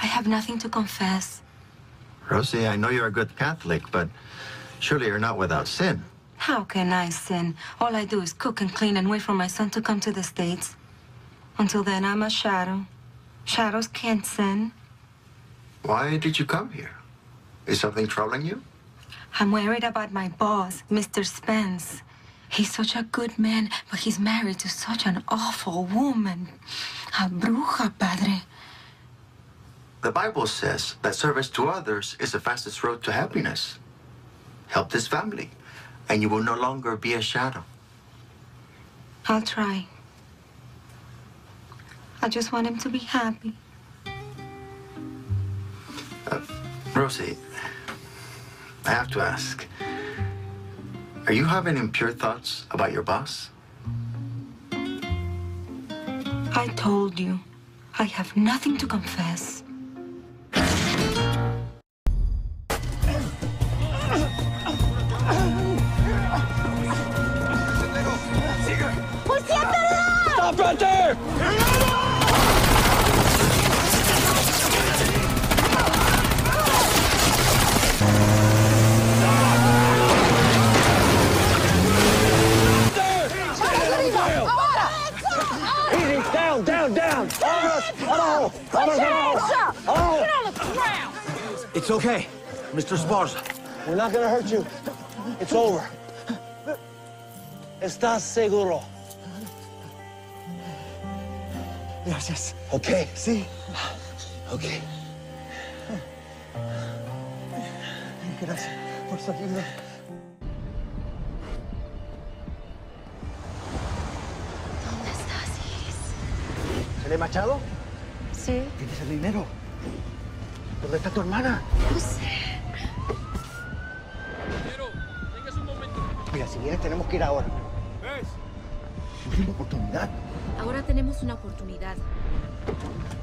I have nothing to confess. Rosie, I know you're a good Catholic, but surely you're not without sin. How can I sin? All I do is cook and clean and wait for my son to come to the States. Until then, I'm a shadow. Shadows can't sin. Why did you come here? Is something troubling you? I'm worried about my boss, Mr. Spence. He's such a good man, but he's married to such an awful woman. A bruja, padre. The Bible says that service to others is the fastest road to happiness. Help this family, and you will no longer be a shadow. I'll try. I just want him to be happy. Rosie, I have to ask, are you having impure thoughts about your boss? I told you, I have nothing to confess. Stop right there! Down! Hello! Get on the ground! It's okay, Mr. Sparza. We're not gonna hurt you. It's over. ¿Estás seguro? Gracias. Okay. Sí. Okay. Gracias por su ayuda. ¿Dónde estás, Iris? ¿Sele Machado? Sí. ¿Tienes el dinero? ¿Dónde está tu hermana? No sé. Tengas un momento. Mira, si vienes tenemos que ir ahora. ¿Ves? Última oportunidad. Ahora tenemos una oportunidad.